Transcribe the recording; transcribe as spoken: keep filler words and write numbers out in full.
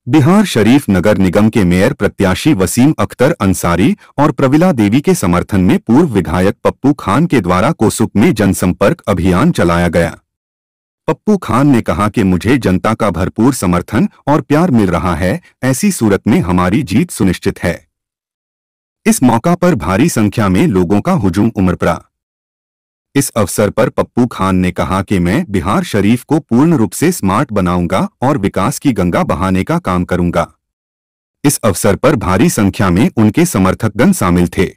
बिहार शरीफ नगर निगम के मेयर प्रत्याशी वसीम अख्तर अंसारी और प्रविला देवी के समर्थन में पूर्व विधायक पप्पू खान के द्वारा कोसुक में जनसंपर्क अभियान चलाया गया। पप्पू खान ने कहा कि मुझे जनता का भरपूर समर्थन और प्यार मिल रहा है, ऐसी सूरत में हमारी जीत सुनिश्चित है। इस मौका पर भारी संख्या में लोगों का हुजूम उमड़ पड़ा। इस अवसर पर पप्पू खान ने कहा कि मैं बिहार शरीफ को पूर्ण रूप से स्मार्ट बनाऊंगा और विकास की गंगा बहाने का काम करूंगा। इस अवसर पर भारी संख्या में उनके समर्थकगण शामिल थे।